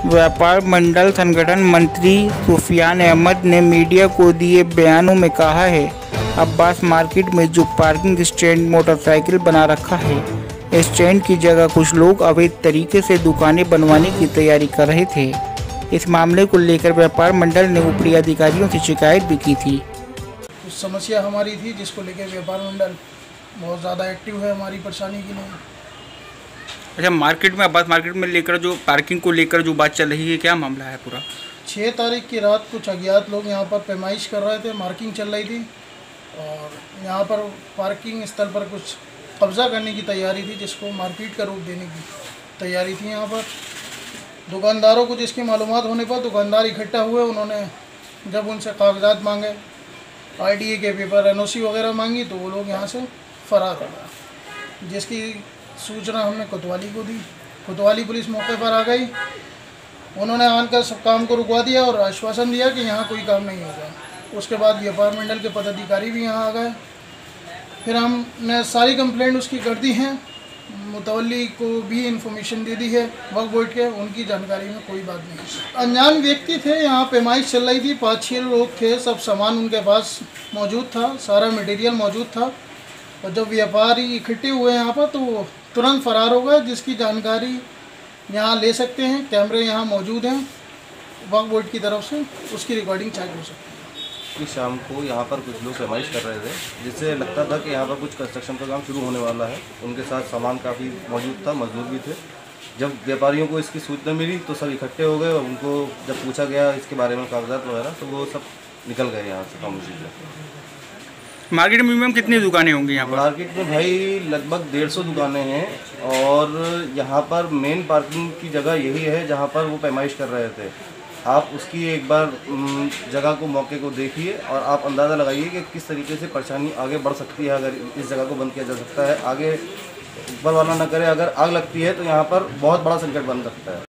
व्यापार मंडल संगठन मंत्री सुफियान अहमद ने मीडिया को दिए बयानों में कहा है, अब्बास मार्केट में जो पार्किंग स्टैंड मोटरसाइकिल बना रखा है, स्टैंड की जगह कुछ लोग अवैध तरीके से दुकानें बनवाने की तैयारी कर रहे थे। इस मामले को लेकर व्यापार मंडल ने ऊपरी अधिकारियों से शिकायत भी की थी। कुछ समस्या हमारी थी जिसको लेकर व्यापार मंडल बहुत ज़्यादा एक्टिव है हमारी परेशानी के लिए। अच्छा, मार्केट में अब्बास मार्केट में लेकर जो पार्किंग को लेकर जो बात चल रही है, क्या मामला है पूरा? 6 तारीख की रात कुछ अज्ञात लोग यहाँ पर पैमाइश कर रहे थे, मार्किंग चल रही थी और यहाँ पर पार्किंग स्थल पर कुछ कब्ज़ा करने की तैयारी थी, जिसको मारपीट का रूप देने की तैयारी थी। यहाँ पर दुकानदारों को जिसकी मालूमात होने पर दुकानदार इकट्ठा हुए। उन्होंने जब उनसे कागजात मांगे, आईडीए के पेपर, एनओसी वगैरह मांगी, तो वो लोग यहाँ से फरार हो गए, जिसकी सूचना हमने कोतवाली को दी। कोतवाली पुलिस मौके पर आ गई। उन्होंने आकर सब काम को रुकवा दिया और आश्वासन दिया कि यहाँ कोई काम नहीं होगा। उसके बाद व्यापार मंडल के पदाधिकारी भी यहाँ आ गए। फिर हमने सारी कंप्लेंट उसकी कर दी हैं, मुतवल्ली को भी इन्फॉर्मेशन दे दी है वक्फ बोर्ड के, उनकी जानकारी में कोई बात नहीं। अनजान व्यक्ति थे, यहाँ पैमाइश चल रही थी, 5-6 लोग थे, सब सामान उनके पास मौजूद था, सारा मटेरियल मौजूद था और जब व्यापारी इकट्ठे हुए यहाँ पर तो वो तुरंत फरार हो गए, जिसकी जानकारी यहाँ ले सकते हैं। कैमरे यहाँ मौजूद हैं वक्फ बोर्ड की तरफ से, उसकी रिकॉर्डिंग चेक हो सकती है। इस शाम को यहाँ पर कुछ लोग पैमाइश कर रहे थे, जिससे लगता था कि यहाँ पर कुछ कंस्ट्रक्शन का काम शुरू होने वाला है। उनके साथ सामान काफ़ी मौजूद था, मजदूर भी थे। जब व्यापारियों को इसकी सूचना मिली तो सब इकट्ठे हो गए और उनको जब पूछा गया इसके बारे में कागजात वगैरह, तो वो सब निकल गए यहाँ से खामोशी से। मार्केट में मिनिमम कितनी दुकानें होंगी यहाँ पर? मार्केट में भाई लगभग 150 दुकानें हैं और यहाँ पर मेन पार्किंग की जगह यही है जहाँ पर वो पैमाइश कर रहे थे। आप उसकी एक बार जगह को, मौके को देखिए और आप अंदाज़ा लगाइए कि किस तरीके से परेशानी आगे बढ़ सकती है अगर इस जगह को बंद किया जा सकता है। आगे ऊपर वाला ना करे, अगर आग लगती है तो यहाँ पर बहुत बड़ा संकट बन सकता है।